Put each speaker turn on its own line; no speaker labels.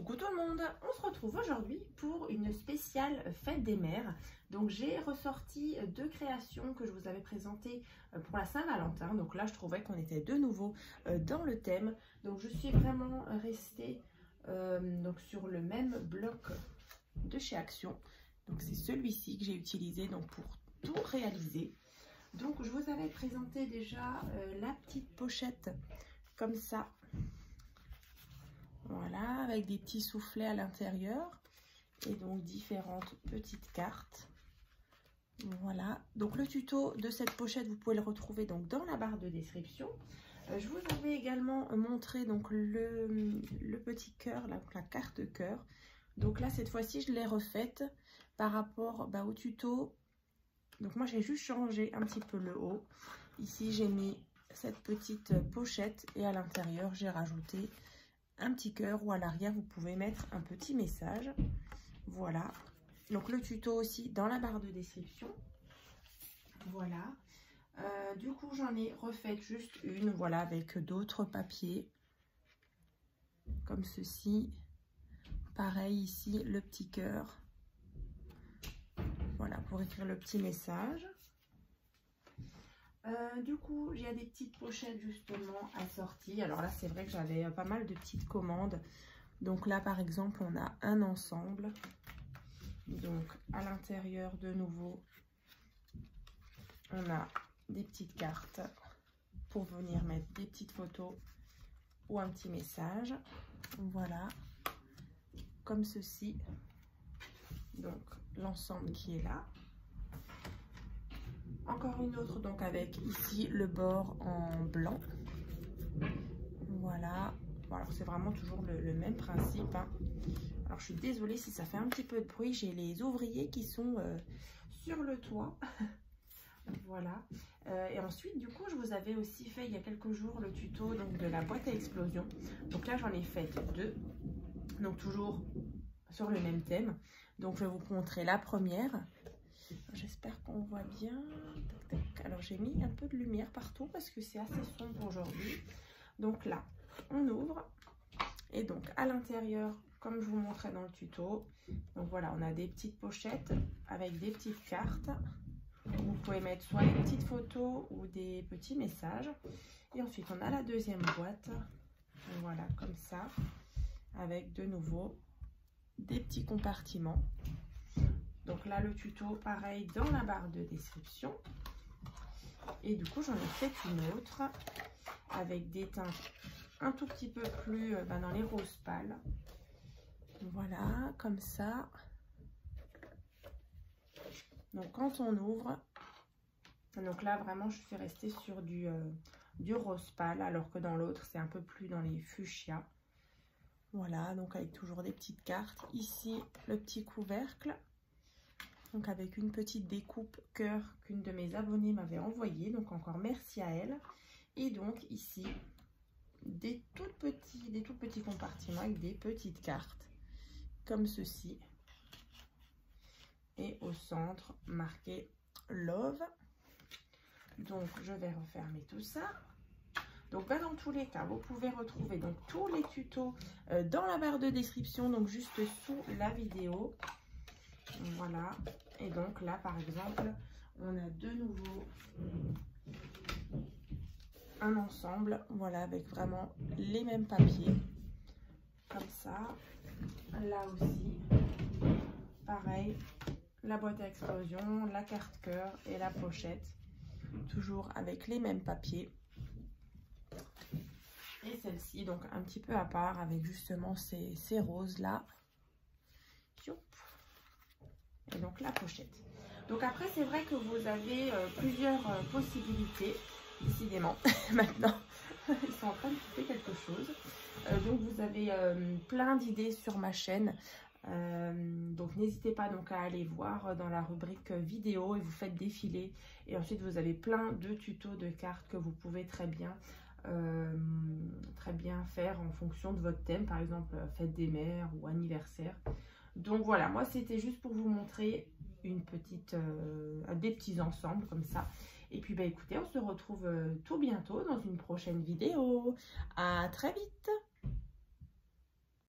Coucou tout le monde, on se retrouve aujourd'hui pour une spéciale fête des mères. Donc j'ai ressorti deux créations que je vous avais présentées pour la Saint-Valentin. Donc là je trouvais qu'on était de nouveau dans le thème. Donc je suis vraiment restée donc sur le même bloc de chez Action. Donc c'est celui-ci que j'ai utilisé donc pour tout réaliser. Donc je vous avais présenté déjà la petite pochette comme ça. Voilà, avec des petits soufflets à l'intérieur et donc différentes petites cartes. Voilà, donc le tuto de cette pochette, vous pouvez le retrouver donc dans la barre de description. Je vous avais également montré donc le petit cœur, la carte cœur. Donc là, cette fois-ci, je l'ai refaite par rapport au tuto. Donc moi, j'ai juste changé un petit peu le haut. Ici, j'ai mis cette petite pochette et à l'intérieur, j'ai rajouté un petit cœur ou à l'arrière vous pouvez mettre un petit message. Voilà, donc le tuto aussi dans la barre de description. Voilà, du coup j'en ai refait juste une, voilà, avec d'autres papiers comme ceci. Pareil ici, le petit cœur, voilà, pour écrire le petit message. Du coup, il y a des petites pochettes justement assorties. Alors là, c'est vrai que j'avais pas mal de petites commandes. Donc là, par exemple, on a un ensemble. Donc à l'intérieur, de nouveau, on a des petites cartes pour venir mettre des petites photos ou un petit message. Voilà, comme ceci. Donc l'ensemble qui est là. Encore une autre donc avec ici le bord en blanc. Voilà, bon, alors c'est vraiment toujours le même principe, hein. Alors je suis désolée si ça fait un petit peu de bruit, j'ai les ouvriers qui sont sur le toit. Voilà, et ensuite du coup je vous avais aussi fait il y a quelques jours le tuto donc de la boîte à explosion. Donc là j'en ai fait deux, donc toujours sur le même thème. Donc je vais vous montrer la première. J'espère qu'on voit bien. Alors j'ai mis un peu de lumière partout parce que c'est assez sombre aujourd'hui. Donc là, on ouvre. Et donc à l'intérieur, comme je vous montrais dans le tuto, donc voilà, on a des petites pochettes avec des petites cartes. Vous pouvez mettre soit des petites photos ou des petits messages. Et ensuite, on a la deuxième boîte. Voilà, comme ça, avec de nouveau des petits compartiments. Donc là, le tuto, pareil, dans la barre de description. Et du coup, j'en ai fait une autre avec des teintes un tout petit peu plus dans les roses pâles. Voilà, comme ça. Donc, quand on ouvre, donc là, vraiment, je suis restée sur du rose pâle, alors que dans l'autre, c'est un peu plus dans les fuchsias. Voilà, donc avec toujours des petites cartes. Ici, le petit couvercle. Donc avec une petite découpe cœur qu'une de mes abonnées m'avait envoyée. Donc encore merci à elle. Et donc ici, des tout petits compartiments avec des petites cartes. Comme ceci. Et au centre, marqué Love. Donc je vais refermer tout ça. Donc dans tous les cas, vous pouvez retrouver donc tous les tutos dans la barre de description. Donc juste sous la vidéo. Voilà, et donc là par exemple on a de nouveau un ensemble, voilà, avec vraiment les mêmes papiers comme ça. Là aussi pareil, la boîte à explosion, la carte cœur et la pochette, toujours avec les mêmes papiers. Et celle-ci donc un petit peu à part avec justement ces roses là. Et donc la pochette. Donc après c'est vrai que vous avez plusieurs possibilités, décidément. Maintenant ils sont en train de couper quelque chose. Donc vous avez plein d'idées sur ma chaîne. Donc n'hésitez pas donc à aller voir dans la rubrique vidéo et vous faites défiler. Et ensuite vous avez plein de tutos de cartes que vous pouvez très bien faire en fonction de votre thème, par exemple fête des mères ou anniversaire. Donc voilà, moi c'était juste pour vous montrer des petits ensembles comme ça. Et puis écoutez, on se retrouve tout bientôt dans une prochaine vidéo. À très vite!